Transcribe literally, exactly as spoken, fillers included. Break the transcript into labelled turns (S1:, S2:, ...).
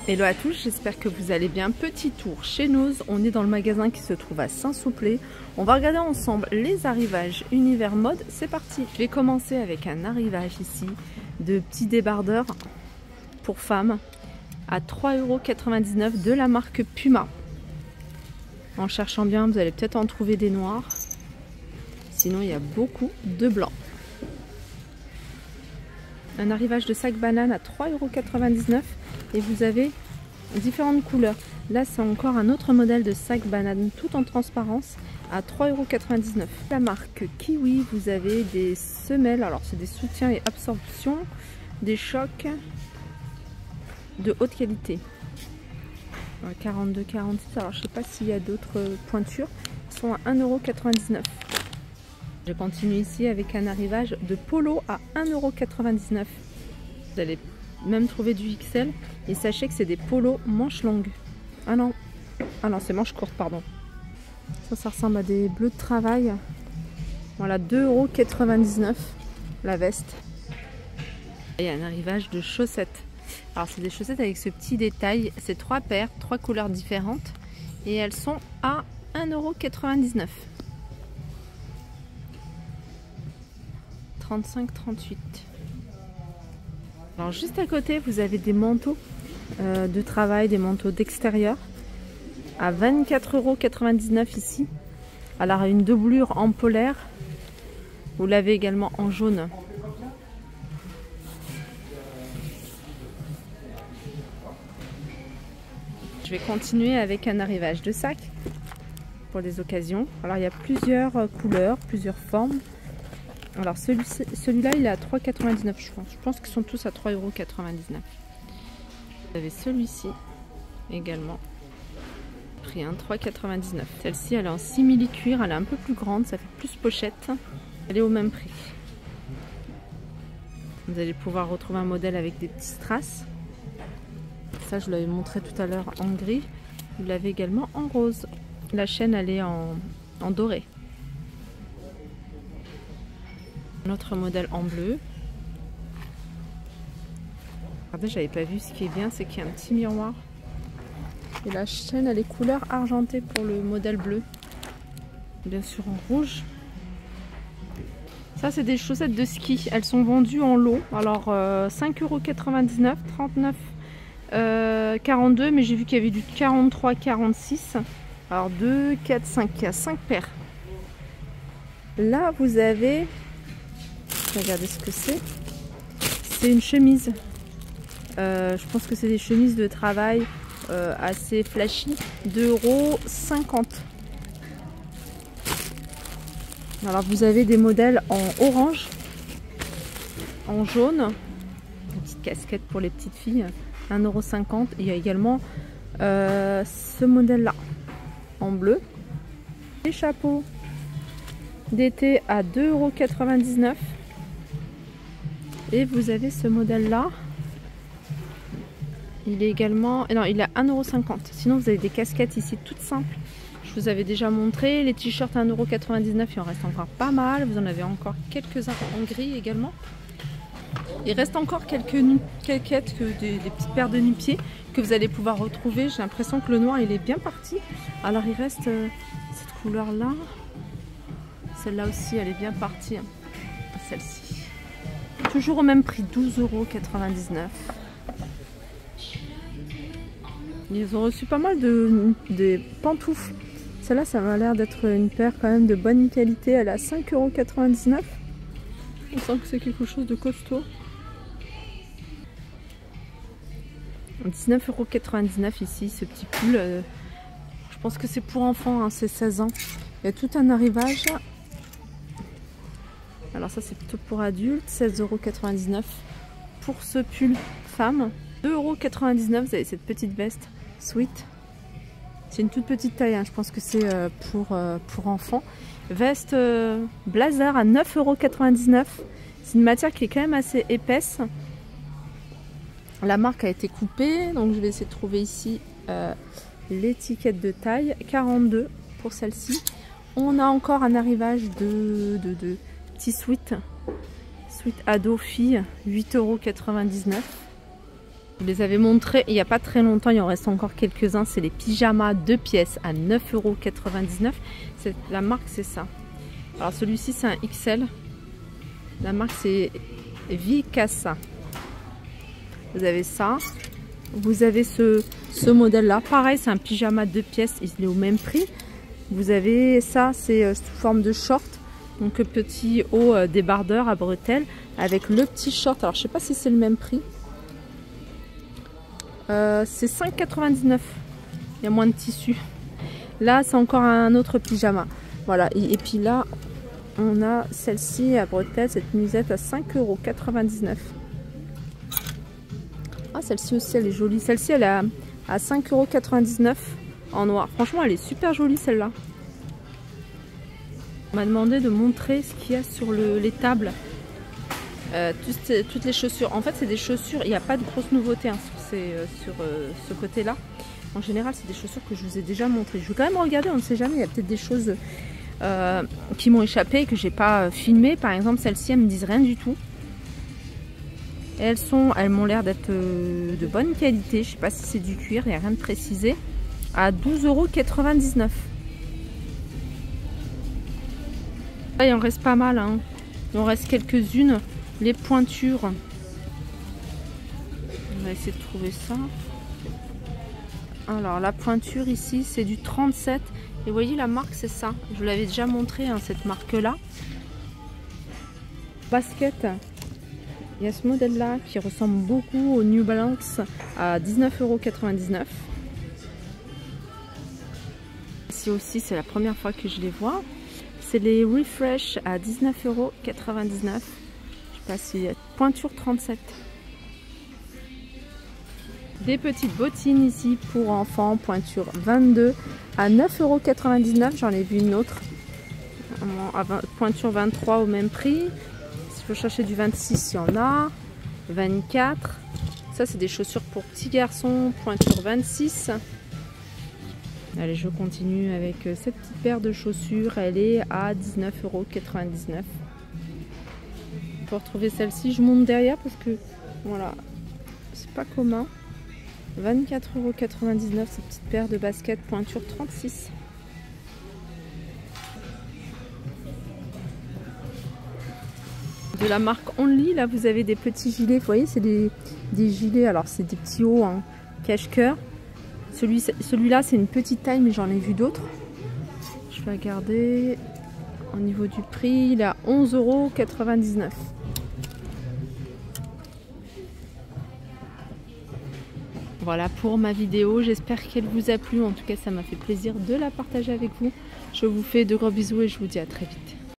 S1: Hello à tous, j'espère que vous allez bien. Petit tour chez nous, on est dans le magasin qui se trouve à Saint-Souplé. On va regarder ensemble les arrivages univers mode, c'est parti. Je vais commencer avec un arrivage ici de petits débardeurs pour femmes à trois euros quatre-vingt-dix-neuf de la marque Puma. En cherchant bien, vous allez peut-être en trouver des noirs. Sinon, il y a beaucoup de blancs. Un arrivage de sac banane à trois euros quatre-vingt-dix-neuf et vous avez différentes couleurs. Là, c'est encore un autre modèle de sac banane tout en transparence à trois euros quatre-vingt-dix-neuf. La marque Kiwi, vous avez des semelles, alors c'est des soutiens et absorption, des chocs de haute qualité. quarante-deux quarante-six, alors je sais pas s'il y a d'autres pointures, ils sont à un euro quatre-vingt-dix-neuf. Je continue ici avec un arrivage de polo à un euro quatre-vingt-dix-neuf. Vous allez même trouver du X L et sachez que c'est des polos manches longues. Ah non, ah non c'est manches courtes, pardon. Ça, ça ressemble à des bleus de travail. Voilà, deux euros quatre-vingt-dix-neuf la veste. Et un arrivage de chaussettes. Alors c'est des chaussettes avec ce petit détail. C'est trois paires, trois couleurs différentes. Et elles sont à un euro quatre-vingt-dix-neuf. trente-cinq trente-huit. Alors juste à côté, vous avez des manteaux euh, de travail, des manteaux d'extérieur à vingt-quatre euros quatre-vingt-dix-neuf ici. Alors une doublure en polaire. Vous l'avez également en jaune. Je vais continuer avec un arrivage de sac pour des occasions. Alors il y a plusieurs couleurs, plusieurs formes. Alors celui-ci, celui-là il est à trois euros quatre-vingt-dix-neuf je pense. Je pense qu'ils sont tous à trois euros quatre-vingt-dix-neuf. Vous avez celui-ci également. Prix hein, trois euros quatre-vingt-dix-neuf. Celle-ci elle est en simili-cuir, elle est un peu plus grande, ça fait plus pochette. Elle est au même prix. Vous allez pouvoir retrouver un modèle avec des petits strass. Ça je l'avais montré tout à l'heure en gris. Vous l'avez également en rose. La chaîne elle est en, en doré. Un autre modèle en bleu. Regardez, j'avais pas vu. Ce qui est bien, c'est qu'il y a un petit miroir. Et la chaîne, elle est couleur argentée pour le modèle bleu. Bien sûr en rouge. Ça, c'est des chaussettes de ski. Elles sont vendues en lot. Alors, euh, cinq euros quatre-vingt-dix-neuf, trente-neuf, euh, quarante-deux. Mais j'ai vu qu'il y avait du quarante-trois, quarante-six. Alors, deux, quatre, cinq. Il y a cinq paires. Là, vous avez... Regardez ce que c'est. C'est une chemise. Euh, je pense que c'est des chemises de travail euh, assez flashy. deux euros cinquante. Alors vous avez des modèles en orange, en jaune. Une petite casquette pour les petites filles. un euro cinquante. Il y a également euh, ce modèle-là en bleu. Des chapeaux d'été à deux euros quatre-vingt-dix-neuf. Et vous avez ce modèle là. Il est également... Non, il est à un euro cinquante. Sinon vous avez des casquettes ici toutes simples. Je vous avais déjà montré. Les t-shirts à un euro quatre-vingt-dix-neuf. Il en reste encore pas mal. Vous en avez encore quelques-uns en gris également. Il reste encore quelques casquettes, que des, des petites paires de nu-pieds que vous allez pouvoir retrouver. J'ai l'impression que le noir il est bien parti. Alors il reste euh, cette couleur là. Celle-là aussi elle est bien partie. Celle-ci. Toujours au même prix, douze euros quatre-vingt-dix-neuf. Ils ont reçu pas mal de, de pantoufles. Celle-là, ça m'a l'air d'être une paire quand même de bonne qualité. Elle est à cinq euros quatre-vingt-dix-neuf. On sent que c'est quelque chose de costaud. dix-neuf euros quatre-vingt-dix-neuf ici, ce petit pull. Euh, je pense que c'est pour enfants, hein, c'est seize ans. Il y a tout un arrivage. Alors ça c'est plutôt pour adultes, seize euros quatre-vingt-dix-neuf pour ce pull femme. deux euros quatre-vingt-dix-neuf, vous avez cette petite veste sweat. C'est une toute petite taille, hein. Je pense que c'est euh, pour, euh, pour enfants. Veste euh, blazer à neuf euros quatre-vingt-dix-neuf. C'est une matière qui est quand même assez épaisse. La marque a été coupée, donc je vais essayer de trouver ici euh, l'étiquette de taille. quarante-deux pour celle-ci. On a encore un arrivage de... de, de petit sweat, sweat ado fille, huit euros quatre-vingt-dix-neuf. Je vous les avais montrés il n'y a pas très longtemps, il en reste encore quelques-uns. C'est les pyjamas deux pièces à neuf euros quatre-vingt-dix-neuf. La marque c'est ça. Alors celui-ci c'est un X L. La marque c'est Vicasa. Vous avez ça. Vous avez ce, ce modèle là. Pareil, c'est un pyjama deux pièces. Il est au même prix. Vous avez ça, c'est sous forme de short. Donc petit haut euh, débardeur à bretelles. Avec le petit short. Alors je sais pas si c'est le même prix. Euh, c'est cinq quatre-vingt-dix-neuf. Il y a moins de tissu. Là, c'est encore un autre pyjama. Voilà. Et, et puis là, on a celle-ci à bretelles, cette nuisette à cinq euros quatre-vingt-dix-neuf. Ah, celle-ci aussi, elle est jolie. Celle-ci, elle est à cinq euros quatre-vingt-dix-neuf en noir. Franchement, elle est super jolie, celle-là. On m'a demandé de montrer ce qu'il y a sur le, les tables. Euh, toutes, toutes les chaussures. En fait, c'est des chaussures. Il n'y a pas de grosses nouveautés hein, sur, ces, euh, sur euh, ce côté-là. En général, c'est des chaussures que je vous ai déjà montrées. Je vais quand même regarder, on ne sait jamais. Il y a peut-être des choses euh, qui m'ont échappé et que je n'ai pas euh, filmé. Par exemple, celles-ci, elles ne me disent rien du tout. Et elles sont, elles m'ont l'air d'être euh, de bonne qualité. Je ne sais pas si c'est du cuir, il n'y a rien de précisé. À douze euros quatre-vingt-dix-neuf. Il en reste pas mal. Hein. Il en reste quelques-unes. Les pointures. On va essayer de trouver ça. Alors la pointure ici c'est du trente-sept. Et vous voyez la marque c'est ça. Je vous l'avais déjà montré hein, cette marque là. Basket. Il y a ce modèle là qui ressemble beaucoup au New Balance à dix-neuf euros quatre-vingt-dix-neuf. Ici aussi c'est la première fois que je les vois. C'est les Refresh à dix-neuf euros quatre-vingt-dix-neuf. Je sais pas si pointure trente-sept. Des petites bottines ici pour enfants, pointure vingt-deux à neuf euros quatre-vingt-dix-neuf. J'en ai vu une autre. Pointure vingt-trois au même prix. Si vous cherchez du vingt-six, il y en a. vingt-quatre. Ça, c'est des chaussures pour petits garçons. Pointure vingt-six. Allez, je continue avec cette petite paire de chaussures. Elle est à dix-neuf euros quatre-vingt-dix-neuf. Pour retrouver celle-ci, je monte derrière parce que voilà, c'est pas commun. vingt-quatre euros quatre-vingt-dix-neuf, cette petite paire de baskets pointure trente-six. De la marque Only, là vous avez des petits gilets, vous voyez, c'est des, des gilets, alors c'est des petits hauts hein, cache-cœur. Celui, celui-là c'est une petite taille mais j'en ai vu d'autres. Je vais regarder au niveau du prix, il est à onze euros quatre-vingt-dix-neuf. Voilà pour ma vidéo, j'espère qu'elle vous a plu, en tout cas ça m'a fait plaisir de la partager avec vous. Je vous fais de gros bisous et je vous dis à très vite.